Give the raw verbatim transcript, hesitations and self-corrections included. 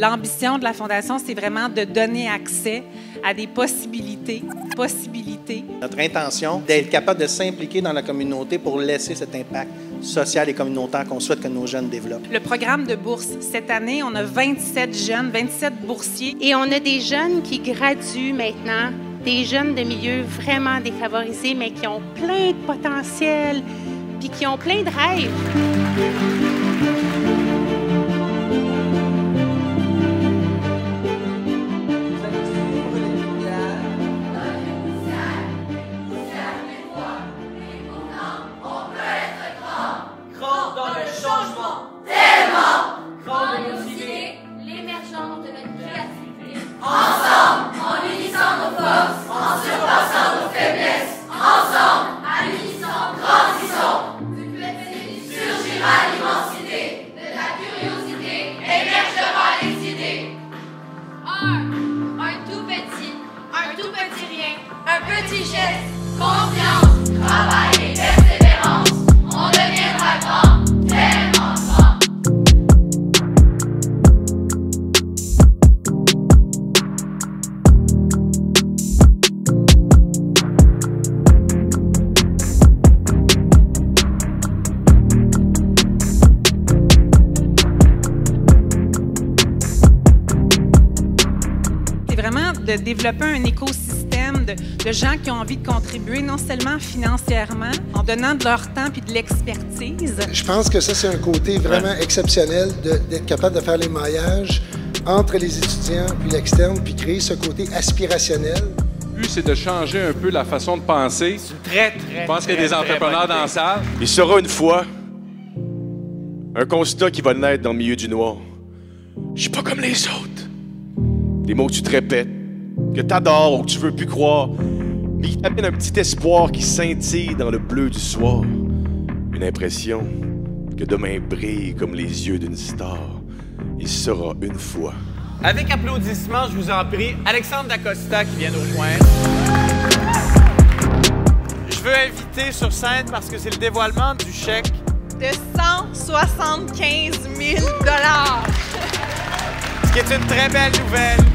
L'ambition de la Fondation, c'est vraiment de donner accès à des possibilités, possibilités. Notre intention, d'être capable de s'impliquer dans la communauté pour laisser cet impact social et communautaire qu'on souhaite que nos jeunes développent. Le programme de bourse, cette année, on a vingt-sept jeunes, vingt-sept boursiers. Et on a des jeunes qui graduent maintenant, des jeunes de milieux vraiment défavorisés, mais qui ont plein de potentiel, puis qui ont plein de rêves. Un petit geste, confiance, travail et persévérance, on deviendra grand, tellement grand. C'est vraiment de développer un écosystème de, de gens qui ont envie de contribuer, non seulement financièrement, en donnant de leur temps puis de l'expertise. Je pense que ça, c'est un côté vraiment ouais. exceptionnel d'être capable de faire les maillages entre les étudiants puis l'externe, puis créer ce côté aspirationnel. Le but, c'est de changer un peu la façon de penser. Très, très, Je pense qu'il y a des entrepreneurs dans la salle. Il sera une fois un constat qui va naître dans le milieu du noir. Je suis pas comme les autres. Des mots que tu te répètes, que t'adores ou que tu veux plus croire, mais qui t'amènent un petit espoir qui scintille dans le bleu du soir. Une impression que demain brille comme les yeux d'une star. Il sera une fois. Avec applaudissements, je vous en prie, Alexandre Dacosta qui vient nous rejoindre. Je veux inviter sur scène parce que c'est le dévoilement du chèque de cent soixante-quinze mille dollars. Ce qui est une très belle nouvelle.